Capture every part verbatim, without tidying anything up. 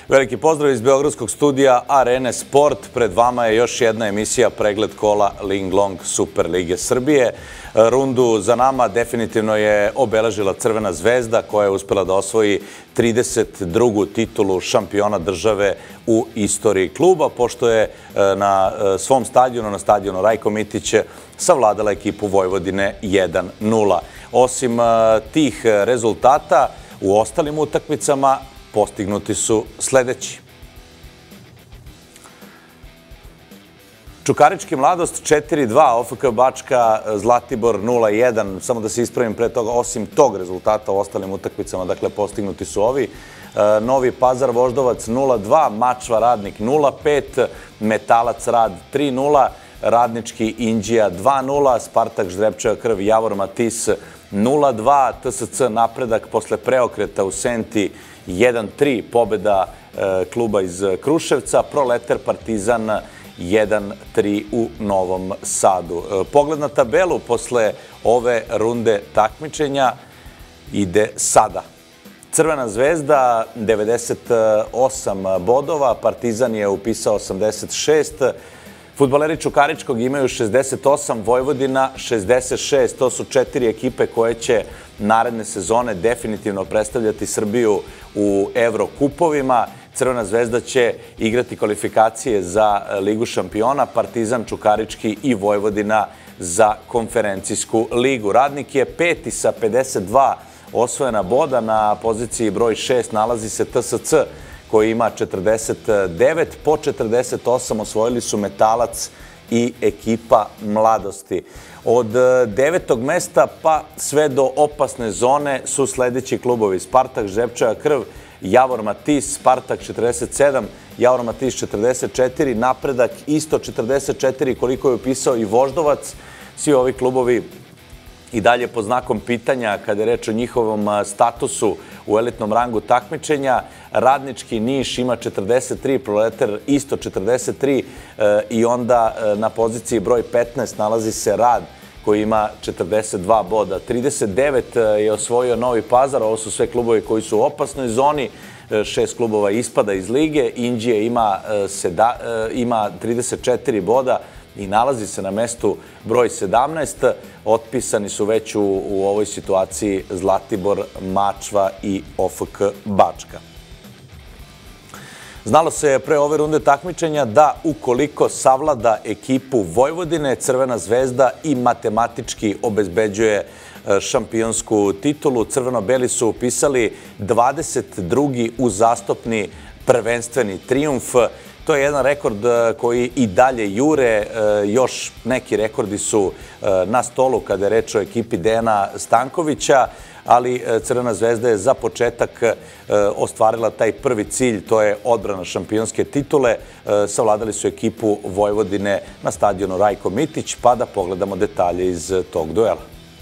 Veliki pozdrav iz Beogradskog studija Arene Sport. Pred vama je još jedna emisija pregled kola Linglong Super lige Srbije. Rundu za nama definitivno je obeležila Crvena zvezda koja je uspela da osvoji trideset drugu titulu šampiona države u istoriji kluba, pošto je na svom stadionu, na stadionu Rajko Mitić, savladala ekipu Vojvodine jedan nula. Osim tih rezultata, u ostalim utakmicama postignuti su sledeći. Čukarički Mladost četiri dva, O F K Bačka Zlatibor nula jedan. Samo da se ispravim pre toga, osim tog rezultata u ostalim utakmicama, dakle postignuti su ovi. Novi Pazar Voždovac nula dva, Mačva Radnik nula pet, Metalac Rad tri nula, Radnički Inđija dva nula, Spartak Ždrepčeva Krv Javor Matis nula dva, T S C Napredak posle preokreta u Senti jedan tri, pobeda kluba iz Kruševca, Proleter Partizan jedan tri u Novom Sadu. Pogled na tabelu posle ove runde takmičenja ide sada. Crvena zvezda devedeset osam bodova, Partizan je upisao osamdeset šest, fudbaleri Čukaričkog imaju šezdeset osam, Vojvodina šezdeset šest. To su četiri ekipe koje će naredne sezone definitivno predstavljati Srbiju u Evrokupovima. Crvena zvezda će igrati kvalifikacije za Ligu šampiona, Partizan, Čukarički i Vojvodina za konferencijsku ligu. Radnik je peti sa pedeset dva osvojena boda. Na poziciji broj šest nalazi se T S C koji ima četrdeset devet. Po četrdeset osam osvojili su Metalac i ekipa Mladosti. Od devetog mesta pa sve do opasne zone su sledeći klubovi: Spartak Ždrepčeva Krv, Javor Matis, Spartak četrdeset sedam, Javor Matis četrdeset četiri, Napredak isto četrdeset četiri, koliko je upisao i Voždovac. Svi ovi klubovi i dalje pod znakom pitanja kada je reč o njihovom statusu u elitnom rangu takmičenja. Radnički Niš ima četrdeset tri, Proleter isto četrdeset tri i onda na poziciji broj petnaest nalazi se Rad koji ima četrdeset dva boda. trideset devet je osvojio Novi Pazar, ovo su sve klubovi koji su u opasnoj zoni, šest klubova ispada iz lige, Inđije ima, ima trideset četiri boda i nalazi se na mestu broj sedamnaest. Otpisani su već u, u ovoj situaciji Zlatibor, Mačva i O F K Bačka. Znalo se pre ove runde takmičenja da ukoliko savlada ekipu Vojvodine, Crvena zvezda i matematički obezbeđuje šampionsku titulu. Crveno-beli su upisali dvadeset drugi uzastopni prvenstveni trijumf. To je jedan rekord koji i dalje jure. Još neki rekordi su na stolu kada je reč o ekipi Dejana Stankovića, ali Crvena zvezda je za početak ostvarila taj prvi cilj, to je odbrana šampionske titule. Savladali su ekipu Vojvodine na stadionu Rajko Mitić, pa da pogledamo detalje iz tog duela.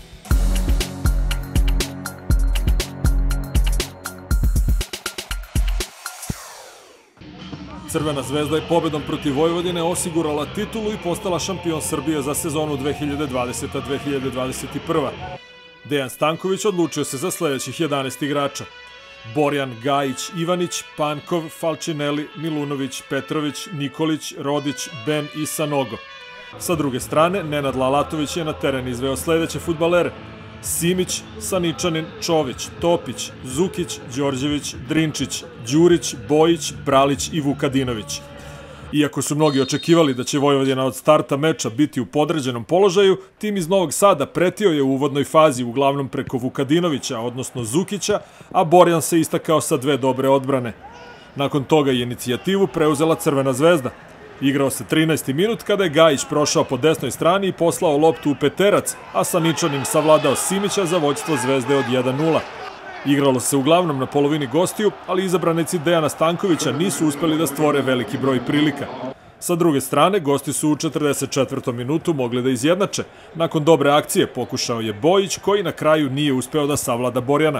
Crvena zvezda je pobedom protiv Vojvodine osigurala titulu i postala šampion Srbije za sezonu dve hiljade dvadeseta dve hiljade dvadeset prva. Dejan Stanković odlučio se za sledećih jedanaest igrača: Borjan, Gajić, Ivanić, Pankov, Falčineli, Milunović, Petrović, Nikolić, Rodić, Ben i Sanogo. Sa druge strane, Nenad Lalatović je na teren izveo sledeće fudbalere: Simić, Saničanin, Čović, Topić, Zukić, Đorđević, Drinčić, Đurić, Bojić, Bralić i Vukadinović. Iako su mnogi očekivali da će Vojvodina od starta meča biti u podređenom položaju, tim iz Novog Sada pretio je u uvodnoj fazi uglavnom preko Vukadinovića, odnosno Zukića, a Borjan se istakao sa dve dobre odbrane. Nakon toga je inicijativu preuzela Crvena zvezda. Igrao se trinaesti minut kada je Gajić prošao po desnoj strani i poslao loptu u peterac, a Saničanin savladao Simića za vođstvo Zvezde od jedan nula. Igralo se uglavnom na polovini gostiju, ali izabranici Dejana Stankovića nisu uspeli da stvore veliki broj prilika. Sa druge strane, gosti su u četrdeset četvrtom minutu mogli da izjednače. Nakon dobre akcije pokušao je Bojić, koji na kraju nije uspeo da savlada Borjana.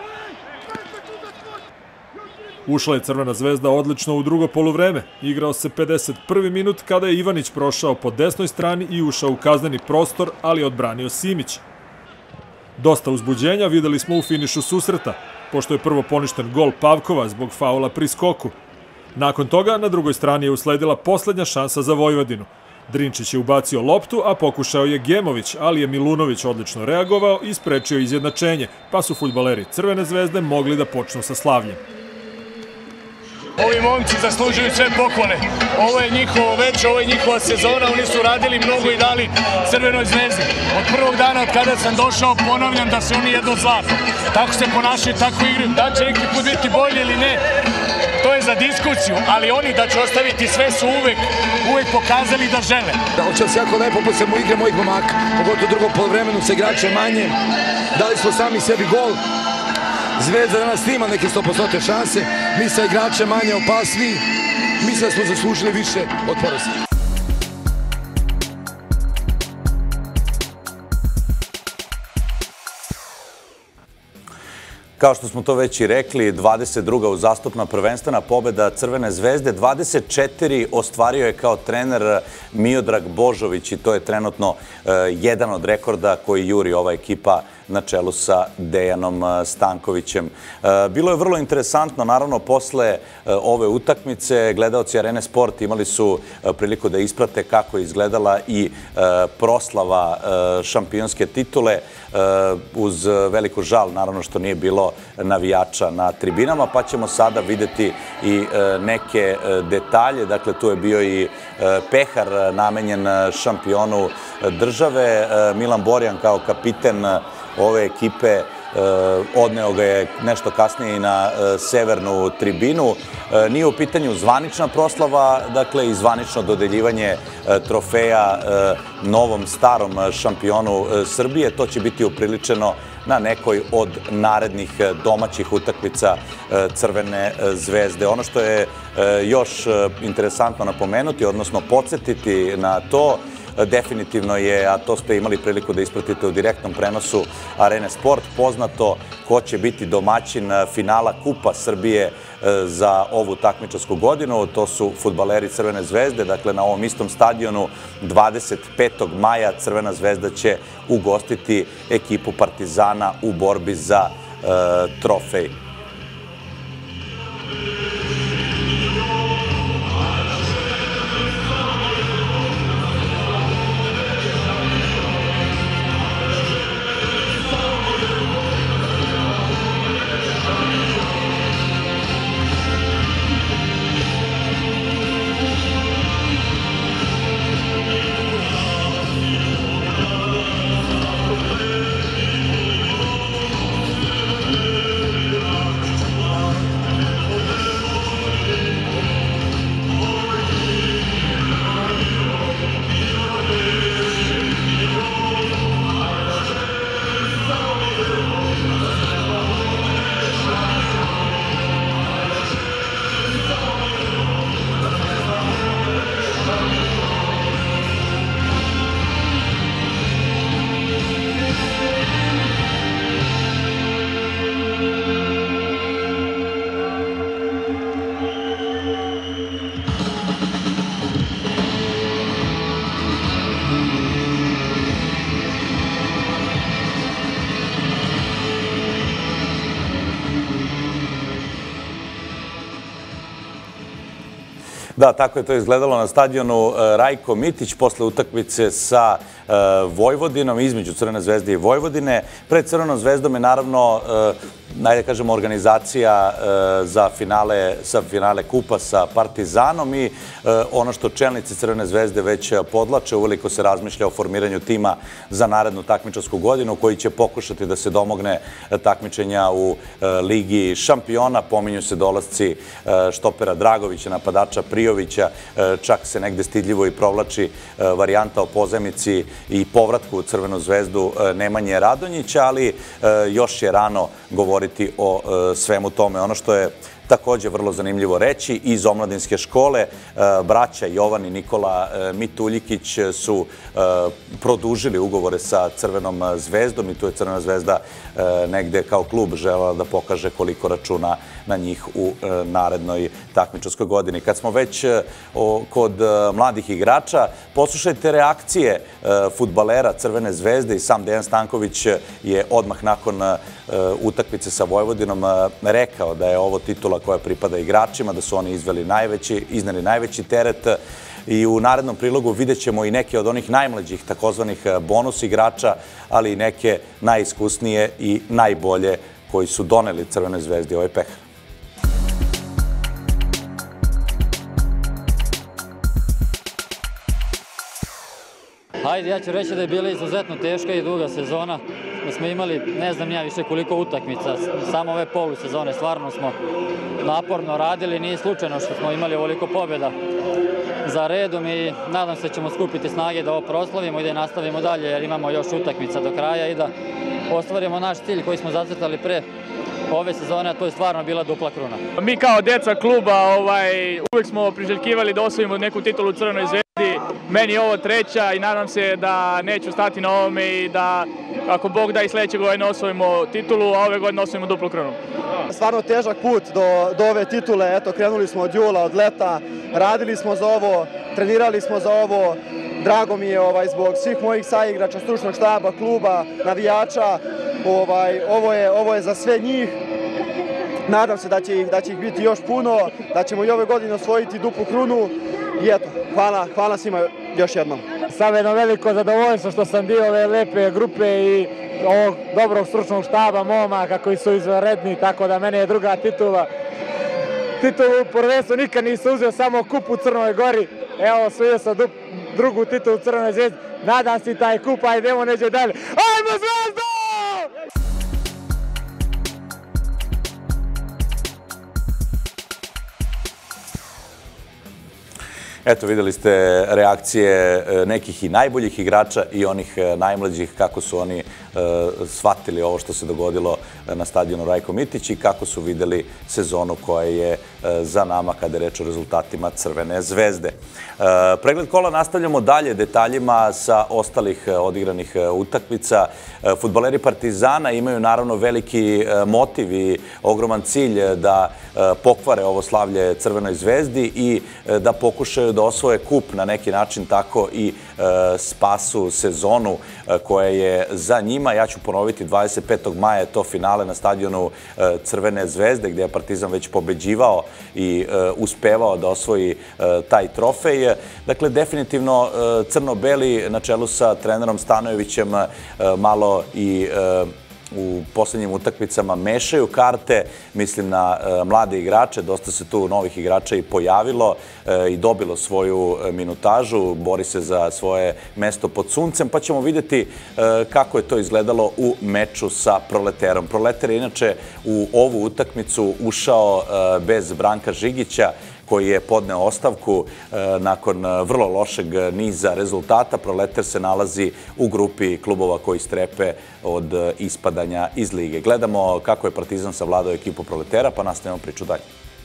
Ušla je Crvena zvezda odlično u drugo poluvreme. Igrao se pedeset prvi minut kada je Ivanić prošao po desnoj strani i ušao u kazneni prostor, ali odbranio Simić. Dosta uzbuđenja videli smo u finišu susreta, pošto je prvo poništen gol Pavkova zbog faula pri skoku. Nakon toga, na drugoj strani je usledila poslednja šansa za Vojvodinu. Drinčić je ubacio loptu, a pokušao je Gemović, ali je Milunović odlično reagovao i sprečio izjednačenje, pa su fudbaleri Crvene zvezde mogli da počnu sa slavljem. Ovi momci zaslužuju sve pohvale. Ovo je njihovo veče, ovo je njihova sezona, oni su radili mnogo i dali Crvenoj zvezdi. Od prvog dana od kada sam došao ponavljam da su oni jedno zlato. Tako se ponašaju, tako igraju. Da će neki put biti bolje ili ne, to je za diskusiju, ali oni da će ostaviti sve su uvek, uvek pokazali da žele. Da, očeo se jako lepo posle igre mojih momaka, pogotovo u drugom poluvremenu sa igrače manje. Dali smo sami sebi gol. Zvezda danas ima neke sto posto šanse, mi sa igrače manje opasni, mislim da smo zaslužili više od poraza. Kao što smo to već i rekli, dvadeset druga uzastopna prvenstvena pobeda Crvene zvezde, dvadeset četiri ostvario je kao trener Miodrag Božović i to je trenutno jedan od rekorda koji juri ova ekipa na čelu sa Dejanom Stankovićem. Bilo je vrlo interesantno, naravno, posle ove utakmice gledaoci Arene Sport imali su priliku da isprate kako je izgledala i proslava šampionske titule, uz veliku žal, naravno, što nije bilo navijača na tribinama, pa ćemo sada videti i neke detalje. Dakle, tu je bio i pehar namenjen šampionu države. Milan Borjan kao kapiten ove ekipe odneo ga je nešto kasnije i na severnu tribinu. Nije u pitanju zvanična proslava, dakle i zvanično dodeljivanje trofeja novom starom šampionu Srbije. To će biti upriličeno na nekoj od narednih domaćih utakmica Crvene zvezde. Ono što je još interesantno napomenuti, odnosno podsjetiti na to, definitivno je, a to ste imali priliku da ispratite u direktnom prenosu Arene Sport, poznato ko će biti domaćin finala Kupa Srbije za ovu takmičarsku godinu. To su fudbaleri Crvene zvezde. Dakle, na ovom istom stadionu dvadeset petog maja Crvena zvezda će ugostiti ekipu Partizana u borbi za trofej. Da, tako je to izgledalo na stadionu Rajko Mitić posle utakmice sa Vojvodinom, između Crvene zvezde i Vojvodine. Pred Crvenom zvezdom je naravno, najde kažemo, organizacija za finale, sa finale Kupa sa Partizanom i ono što čelnici Crvene zvezde već podlače, uveliko se razmišlja o formiranju tima za narednu takmičarsku godinu koji će pokušati da se domogne takmičenja u Ligi šampiona. Pominju se dolasci štopera Dragovića, napadača Prijovića, čak se negde stidljivo i provlači varijanta o pozajmici i povratku u Crvenu zvezdu Nemanje Radonjića, ali još je rano govoriti o svemu tome. Ono što je takođe vrlo zanimljivo reći, iz omladinske škole braća Jovan i Nikola Mituljikić su produžili ugovore sa Crvenom zvezdom i tu je Crvena zvezda negde kao klub želela da pokaže koliko računa na njih u narednoj takmičarskoj godini. Kad smo već kod mladih igrača, poslušajte reakcije fudbalera Crvene zvezde i sam Dejan Stanković je odmah nakon utakmice sa Vojvodinom rekao da je ovo titula koja pripada igračima, da su oni izveli najveći, izneli najveći teret. I u narednom prilogu vidjet ćemo i neke od onih najmlađih takozvanih bonus igrača, ali i neke najiskusnije i najbolje koji su doneli Crvenoj zvezdi ovaj pehar. Hajde, ja ću reći da je bila izuzetno teška i duga sezona. Da smo imali, ne znam ja više koliko utakmica, samo ove polusezone. Stvarno smo naporno radili, nije slučajno što smo imali ovoliko pobjeda za redom i nadam se da ćemo skupiti snage da ovo proslavimo i da nastavimo dalje jer imamo još utakmica do kraja i da ostvarimo naš cilj koji smo zacrtali pre ove sezone, a to je stvarno bila dupla kruna. Mi kao deca kluba ovaj, uvek smo priželjkivali da osvojimo neku titulu u Crvenoj zvezdi. Meni je ovo treća i nadam se da neću stati na ovome i da ako Bog da i sledeće godine osvojimo titulu, a ove godine osvojimo duplu krunu. Stvarno težak put do, do ove titule, eto krenuli smo od jula, od leta, radili smo za ovo, trenirali smo za ovo. Drago mi je ovaj, zbog svih mojih saigrača, stručnog štaba, kluba, navijača. Ovaj, ovo, je, ovo je za sve njih. Nadam se da će, ih, da će ih biti još puno, da ćemo i ove godine osvojiti duplu krunu. I eto, hvala, hvala svima još jednom. Samo jedno veliko zadovoljstvo što sam dio ove lepe grupe i ovog dobrog stručnog štaba, momaka koji su izvanredni, tako da mene je druga titula. Titulu prvenstvo nikad nisam uzeo, samo kup u Crnoj Gori. Evo, osvojio sam drugu titulu u Crvenoj zvezdi. Nadam se taj kup, a idemo neđe dalje. Ajmo Zvezda! Eto, videli ste reakcije nekih i najboljih igrača i onih najmlađih, kako su oni shvatili ovo što se dogodilo na stadionu Rajko Mitić i kako su videli sezonu koja je za nama kada je reč o rezultatima Crvene zvezde. Pregled kola nastavljamo dalje detaljima sa ostalih odigranih utakmica. Fudbaleri Partizana imaju naravno veliki motiv i ogroman cilj da pokvare ovo slavlje Crvenoj zvezdi i da pokušaju da osvoje kup na neki način, tako i spasu sezonu koja je za njima. Ja ću ponoviti, dvadeset petog maja je to finale na stadionu Crvene zvezde gdje je Partizan već pobeđivao i uspevao da osvoji taj trofej. Dakle, definitivno crno-beli na čelu sa trenerom Stanojevićem malo i u posljednjim utakmicama mešaju karte, mislim na mlade igrače, dosta se tu novih igrača i pojavilo i dobilo svoju minutažu, bori se za svoje mesto pod suncem, pa ćemo vidjeti kako je to izgledalo u meču sa Proleterom. Proleter je inače u ovu utakmicu ušao bez Branka Žigića, koji je podneo ostavku nakon vrlo lošeg niza rezultata. Proleter se nalazi u grupi klubova koji strepe od ispadanja iz lige. Gledamo kako je Partizan savladao ekipu Proletera, pa nastavimo priču dalje.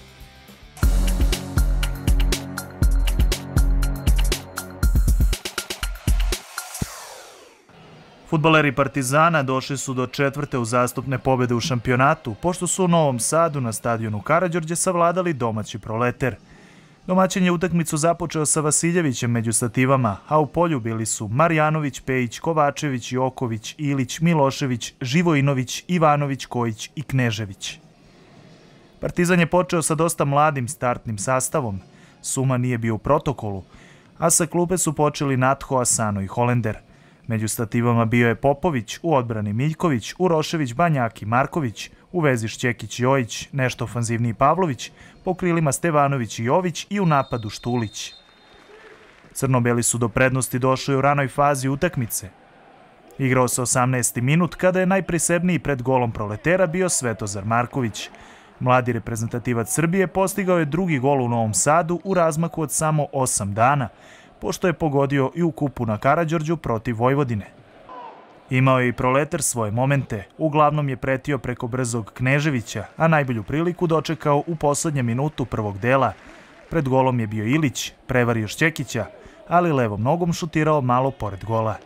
Fudbaleri Partizana došli su do četvrte uzastopne pobjede u šampionatu, pošto su u Novom Sadu na stadionu Karađorđe savladali domaći Proleter. Domaćin je utakmicu započeo sa Vasiljevićem među stativama, a u polju bili su Marjanović, Pejić, Kovačević, Joković, Ilić, Milošević, Živojinović, Ivanović, Kojić i Knežević. Partizan je počeo sa dosta mladim startnim sastavom. Suma nije bio u protokolu, a sa klupe su počeli Natho, Asano i Holender. Među stativama bio je Popović, u odbrani Miljković, Urošević, Banjak i Marković, u vezi Šćekić i Jojić, nešto ofanzivniji Pavlović, po krilima Stevanović i Jović i u napadu Štulić. Crno-beli su do prednosti došli u ranoj fazi utakmice. Igrao se osamnaesti minut kada je najprisebniji pred golom Proletera bio Svetozar Marković. Mladi reprezentativac Srbije postigao je drugi gol u Novom Sadu u razmaku od samo osam dana, pošto je pogodio i u kupu na Karađorđu protiv Vojvodine. Imao je i Proleter svoje momente, uglavnom je pretio preko brzog Kneževića, a najbolju priliku dočekao u poslednjem minutu prvog dela. Pred golom je bio Ilić, prevario Šćekića, ali levom nogom šutirao malo pored gola.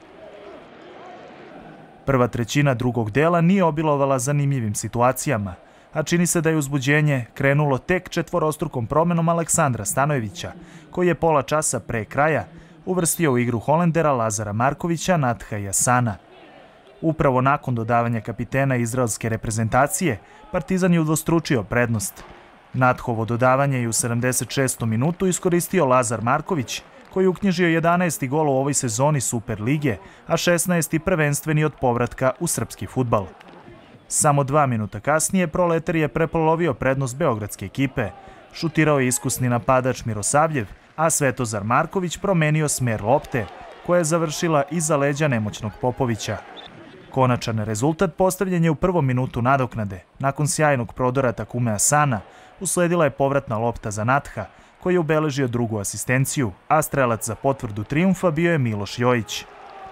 Prva trećina drugog dela nije obilovala zanimljivim situacijama, a čini se da je uzbuđenje krenulo tek četvorostrukom promenom Aleksandra Stanojevića, koji je pola časa pre kraja uvrstio u igru Holendera, Lazara Markovića, Natha i Asana. Upravo nakon dodavanja kapitena izraelske reprezentacije, Partizan je udvostručio prednost. Nathovo dodavanje je u sedamdeset šestom minutu iskoristio Lazar Marković, koji je uknjižio jedanaesti gol u ovoj sezoni Super lige, a šesnaesti prvenstveni od povratka u srpski fudbal. Samo dva minuta kasnije Proleter je prepolovio prednost beogradske ekipe. Šutirao je iskusni napadač Mirosavljev, a Svetozar Marković promenio smer lopte, koja je završila iza leđa nemoćnog Popovića. Konačan rezultat postavljen je u prvom minutu nadoknade. Nakon sjajnog prodora Takume Asana, usledila je povratna lopta za Natha, koji je ubeležio drugu asistenciju, a strelac za potvrdu trijumfa bio je Miloš Jojić.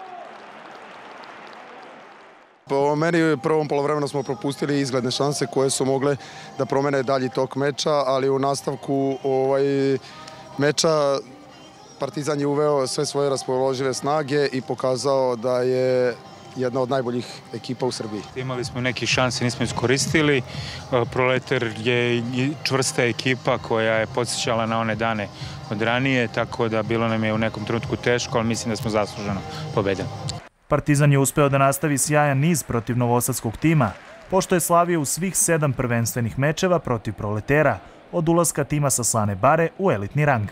Po meni u prvom polovremenu smo propustili izgledne šanse koje su mogle da promene dalji tok meča, ali u nastavku ovaj, meča Partizan je uveo sve svoje raspoložive snage i pokazao da je jedna od najboljih ekipa u Srbiji. Imali smo neke šanse, nismo iskoristili. Proleter je čvrsta ekipa koja je podsjećala na one dane od ranije, tako da bilo nam je u nekom trenutku teško, ali mislim da smo zasluženo pobedili. Partizan je uspeo da nastavi sjajan niz protiv novosadskog tima, pošto je slavio u svih sedam prvenstvenih mečeva protiv Proletera od ulaska tima sa Slane Bare u elitni rang.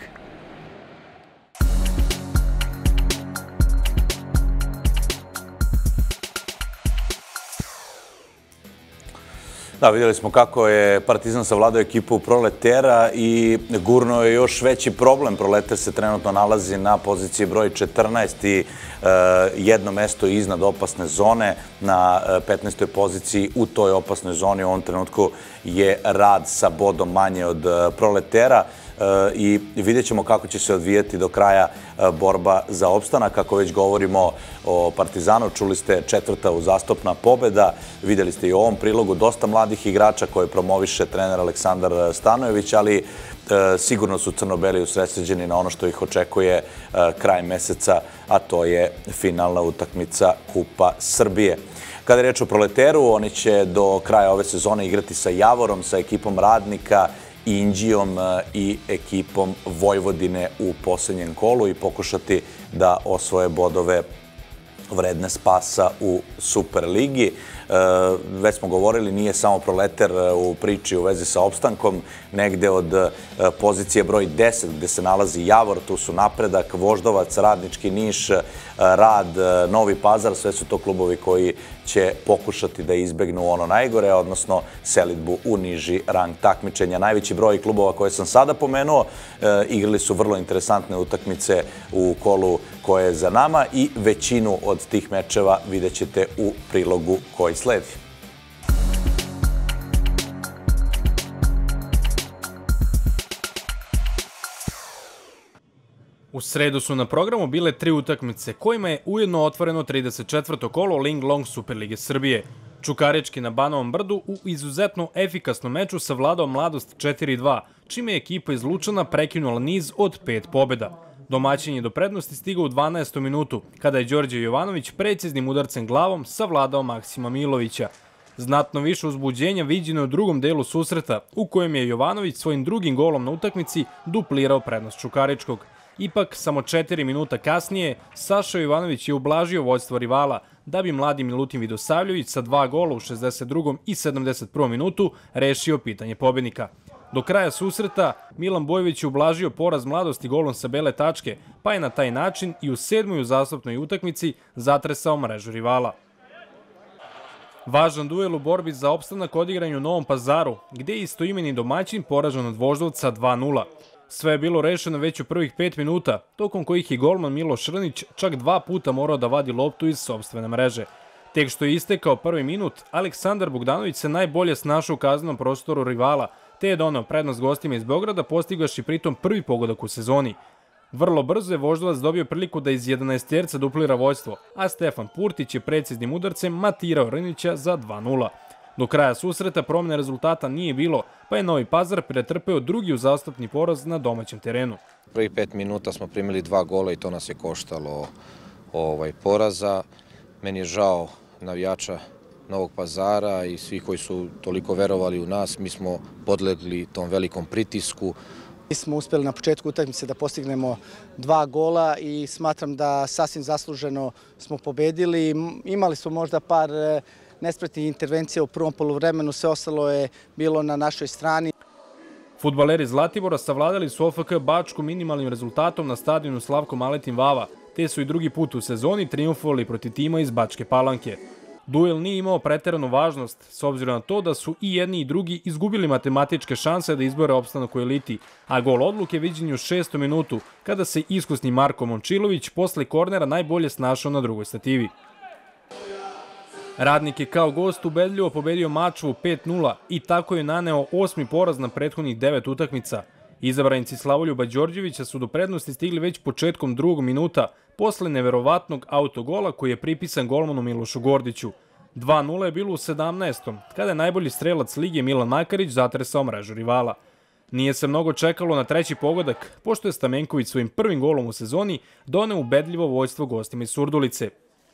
Da, vidjeli smo kako je Partizan savladao ekipu Proletera i gurno je još veći problem. Proleter se trenutno nalazi na poziciji broj četrnaest i jedno mesto iznad opasne zone. Na petnaestoj poziciji u toj opasnoj zoni u ovom trenutku je Rad sa bodom manje od Proletera. I vidjet ćemo kako će se odvijeti do kraja borba za opstanak. Kako već govorimo o Partizanu, čuli ste četvrta uzastopna pobjeda. Vidjeli ste i u ovom prilogu dosta mladih igrača koje promoviše trener Aleksandar Stanojević, ali sigurno su crno-beli usredsređeni na ono što ih očekuje kraj meseca, a to je finalna utakmica Kupa Srbije. Kada je reč o Proleteru, oni će do kraja ove sezone igrati sa Javorom, sa ekipom Radnika, Inđijom i ekipom Vojvodine u posljednjem kolu i pokušati da osvoje bodove vredne spasa u Superligi. Već smo govorili, nije samo Proleter u priči u vezi sa opstankom. Negde od pozicije broj deset gde se nalazi Javor, tu su Napredak, Voždovac, Radnički Niš, Rad, Novi Pazar. Sve su to klubovi koji će pokušati da izbegnu ono najgore, odnosno selidbu u niži rang takmičenja. Najveći broj klubova koje sam sada pomenuo igrali su vrlo interesantne utakmice u kolu koje je za nama i većinu od tih mečeva vidjet ćete u prilogu koji sledi. U sredu su na programu bile tri utakmice, kojima je ujedno otvoreno trideset četvrto kolo Ling Long Superlige Srbije. Čukarički na Banovom brdu u izuzetno efikasnom meču savladao Mladost četiri dva, čime je ekipa iz Lučana prekinula niz od pet pobjeda. Domaćin je do prednosti stigao u dvanaestom minutu, kada je Đorđe Jovanović preciznim udarcem glavom savladao Maksima Milovića. Znatno više uzbuđenja viđeno je u drugom delu susreta, u kojem je Jovanović svojim drugim golom na utakmici duplirao prednost Čukaričkog. Ipak, samo četiri minuta kasnije, Saša Jovanović je ublažio vođstvo rivala, da bi mladi Milutin Vidosavljević sa dva gola u šezdeset drugom i sedamdeset prvom minutu rešio pitanje pobjednika. Do kraja susreta, Milan Bojović je ublažio poraz Mladosti golom sa bele tačke, pa je na taj način i u sedmoj uzastopnoj utakmici zatresao mrežu rivala. Važan duel u borbi za opstanak odigran u Novom Pazaru, gde je istoimeni domaćin poražen od Voždovca dva nula. Sve je bilo rešeno već u prvih pet minuta, tokom kojih je golman Miloš Rnić čak dva puta morao da vadi loptu iz sopstvene mreže. Tek što je istekao prvi minut, Aleksandar Bogdanović se najbolje snašao u kaznenom prostoru rivala, te je doneo prednost gostima iz Beograda, postigavši pritom prvi pogodak u sezoni. Vrlo brzo je Voždovac dobio priliku da iz jedanaesterca duplira vođstvo, a Stefan Purtić je preciznim udarcem matirao Rnića za dva nula. Do kraja susreta promjene rezultata nije bilo, pa je Novi Pazar pretrpeo drugi uzastopni poraz na domaćem terenu. Prvi pet minuta smo primili dva gola i to nas je koštalo ovaj, poraza. Meni je žao navijača Novog Pazara i svi koji su toliko verovali u nas. Mi smo podlegli tom velikom pritisku. Mi smo uspjeli na početku utakmice da postignemo dva gola i smatram da sasvim zasluženo smo pobedili. Imali smo možda par nespretnih intervencija u prvom poluvremenu, sve ostalo je bilo na našoj strani. Fudbaleri Zlatibora savladali su O F K Bačku minimalnim rezultatom na stadionu Slavko Maletin Vava, te su i drugi put u sezoni trijumfovali protiv tima iz Bačke Palanke. Duel nije imao preteranu važnost, s obzirom na to da su i jedni i drugi izgubili matematičke šanse da izbore opstanak u eliti, a gol odluke viđen je u šestom minutu, kada se iskusni Marko Momčilović posle kornera najbolje snašao na drugoj stativi. Radnik je kao gost ubedljivo pobedio Mačvu pet nula i tako je naneo osmi poraz na prethodnih devet utakmica. Izabranici Slavoljuba Đorđevića su do prednosti stigli već početkom drugog minuta, posle neverovatnog autogola koji je pripisan golmanu Milošu Gordiću. dva nula je bilo u sedamnaestom, kada je najbolji strelac lige Milan Makarić zatresao mrežu rivala. Nije se mnogo čekalo na treći pogodak, pošto je Stamenković svojim prvim golom u sezoni doneo ubedljivo vojstvo gostima iz Surdulice.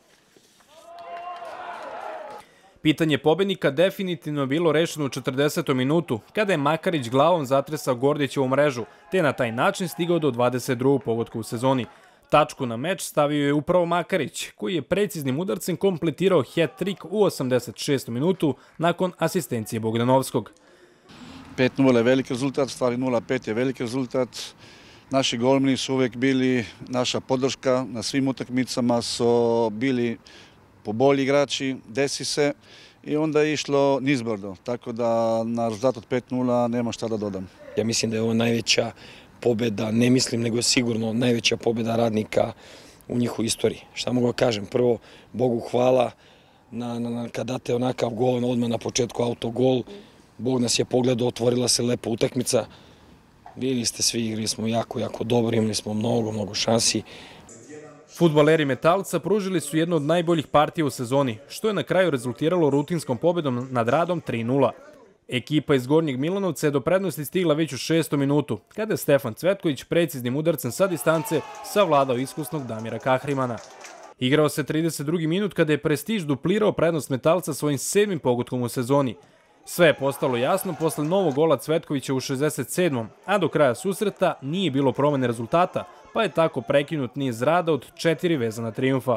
Pitanje pobednika definitivno je bilo rešeno u četrdesetom minutu, kada je Makarić glavom zatresao Gordićevu mrežu, te na taj način stigao do dvadeset drugog pogotka u sezoni. Tačku na meč stavio je upravo Makarić, koji je preciznim udarcem kompletirao hat-trik u osamdeset šestom minutu nakon asistencije Bogdanovskog. pet nula je veliki rezultat, stvari nula pet je veliki rezultat. Naši golmani su uvek bili naša podrška, na svim utakmicama su bili po bolji igrači, desi se i onda je išlo nizbrdo, tako da na rezultat od pet nula nema šta da dodam. Ja mislim da je ovo najveća pobeda, ne mislim nego sigurno najveća pobeda Radnika u njihovoj istoriji. Šta mogu da kažem? Prvo, Bogu hvala na, na, kad date onakav gol, odmah na početku autogol, Bog nas je pogledao, otvorila se lepa utakmica. Vidjeli ste svi, igrali smo jako, jako dobro, imali smo mnogo, mnogo šansi. Fudbaleri Metalca pružili su jednu od najboljih partija u sezoni, što je na kraju rezultiralo rutinskom pobedom nad Radom tri nula. Ekipa iz Gornjeg Milanovca je do prednosti stigla već u šestom minutu, kada je Stefan Cvetković preciznim udarcem sa distance savladao iskusnog Damira Kahrimana. Igrao se trideset drugi minut kada je Prestiž duplirao prednost Metalca svojim sedmim pogotkom u sezoni. Sve je postalo jasno posle novog gola Cvetkovića u šezdeset sedmom, a do kraja susreta nije bilo promene rezultata, pa je tako prekinut niz rada od četiri vezana trijumfa.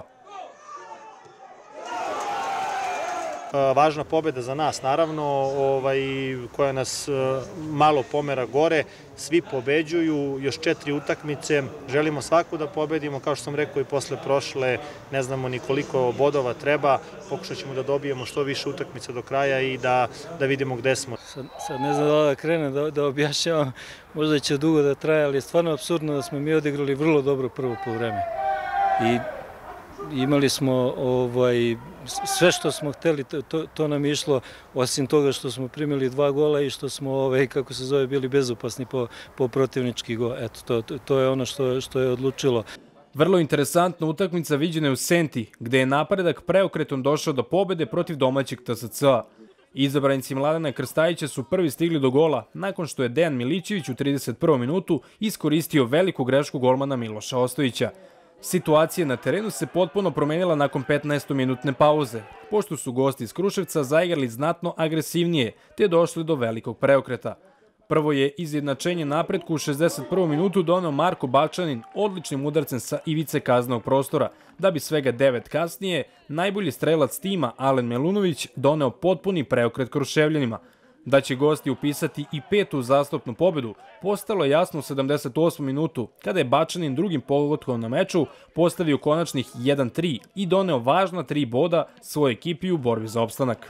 Važna pobjeda za nas, naravno, ovaj, koja nas malo pomera gore. Svi pobeđuju, još četiri utakmice, želimo svaku da pobedimo, kao što sam rekao i posle prošle, ne znamo ni koliko bodova treba, pokušat ćemo da dobijemo što više utakmica do kraja i da, da vidimo gde smo. Sad, sad ne znam da da krenem, da, da objašnjavam, možda će dugo da traje, ali je stvarno apsurdno da smo mi odigrali vrlo dobro prvo poluvreme. I imali smo ovaj, sve što smo hteli, to, to nam je išlo, osim toga što smo primili dva gola i što smo, ovaj, kako se zove, bili bezopasni po, po protivnički gol. Eto, to, to, to je ono što, što je odlučilo. Vrlo interesantna utakmica viđena je u Senti, gde je napredak preokretom došao do pobede protiv domaćeg T S C-a. Izabranici Mladena Krstajića su prvi stigli do gola, nakon što je Dejan Milićević u trideset prvom minutu iskoristio veliku grešku golmana Miloša Ostojića. Situacija na terenu se potpuno promenila nakon petnaestominutne pauze, pošto su gosti iz Kruševca zaigrali znatno agresivnije, te došli do velikog preokreta. Prvo je izjednačenje napretku u šezdeset prvom minutu doneo Marko Bačanin odličnim udarcem sa ivice kaznenog prostora, da bi svega devet kasnije najbolji strelac tima Alen Melunović doneo potpuni preokret Kruševljanima. Da će gosti upisati i petu uzastopnu pobedu, postalo je jasno u sedamdeset osmom minutu, kada je Bačanin drugim pogodkom na meču postavio konačnih jedan tri i doneo važna tri boda svojoj ekipi u borbi za opstanak.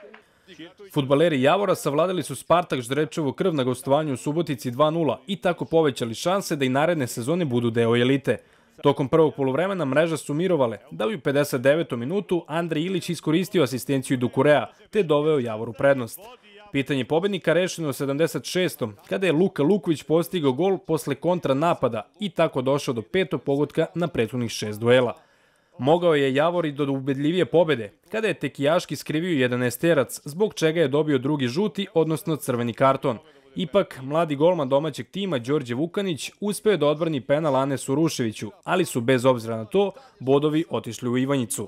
Fudbaleri Javora savladali su Spartak Ždrečevu krv na gostovanju u Subotici dva nula i tako povećali šanse da i naredne sezone budu deo elite. Tokom prvog poluvremena mreža su mirovale, da bi u pedeset devetom minutu Andrej Ilić iskoristio asistenciju Dukurea, te doveo Javor u prednost. Pitanje pobednika rešeno u sedamdeset šestom kada je Luka Luković postigao gol posle kontra napada i tako došao do petog pogotka na prethodnih šest duela. Mogao je Javor i do ubedljivije pobede, kada je Tekijaški skrivio jedanaesterac, zbog čega je dobio drugi žuti, odnosno crveni karton. Ipak, mladi golman domaćeg tima Đorđe Vukanić uspeo da odbrani penal Anesu Ruševiću, ali su bez obzira na to bodovi otišli u Ivanjicu.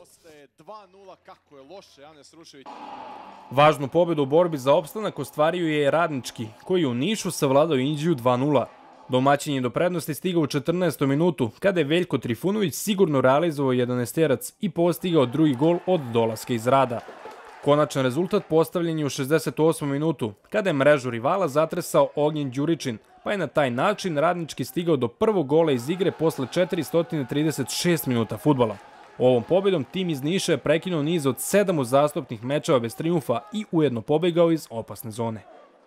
Važnu pobedu u borbi za opstanak ostvario je Radnički, koji je u Nišu savladao Inđiju dva nula. Domaćin je do prednosti stigao u četrnaestom minutu, kada je Veljko Trifunović sigurno realizovao jedanaesterac i postigao drugi gol od dolaska iz Rada. Konačan rezultat postavljen je u šezdeset osmom minutu, kada je mrežu rivala zatresao Ognjen Đuričin, pa je na taj način Radnički stigao do prvog gola iz igre posle četiristo trideset šest minuta fudbala. Ovom pobjedom tim iz Niša je prekinuo niz od sedam uzastopnih mečeva bez trijumfa i ujedno pobegao iz opasne zone.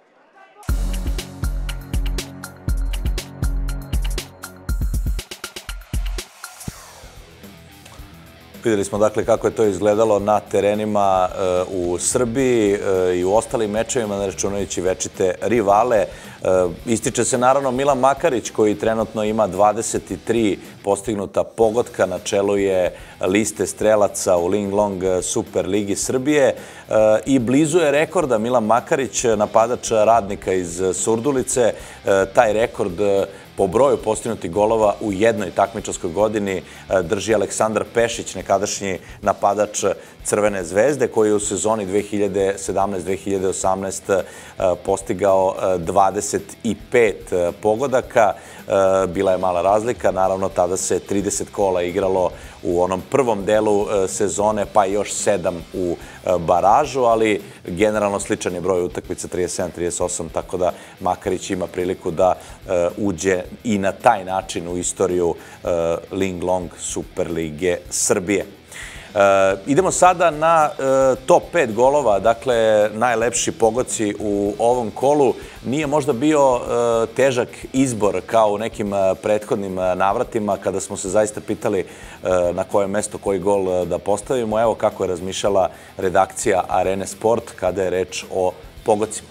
Vidjeli smo dakle kako je to izgledalo na terenima u Srbiji i u ostalim mečevima, ne računajući večite rivale. Ističe se naravno Milan Makarić koji trenutno ima dvadeset tri postignuta pogotka, na čelu je liste strelaca u Ling Long Super Ligi Srbije i blizu je rekorda. Milan Makarić, napadač Radnika iz Surdulice, taj rekord po broju postignutih golova u jednoj takmičarskoj godini drži Aleksandar Pešić, nekadašnji napadač Crvene zvezde, koji je u sezoni dve hiljade sedamnaeste dve hiljade osamnaeste postigao dvadeset pet pogodaka. Bila je mala razlika, naravno tada se trideset kola igralo u onom prvom delu sezone, pa još sedam u baražu, ali generalno sličan je broj utakmica, trideset sedam trideset osam, tako da Makarić ima priliku da uđe i na taj način u istoriju Ling Long Super Lige Srbije. Idemo sada na top pet golova, dakle najlepši pogoci u ovom kolu. Nije možda bio težak izbor kao u nekim prethodnim navratima kada smo se zaista pitali na koje mesto koji gol da postavimo. Evo kako je razmišljala redakcija Arene Sport kada je reč o pogocima.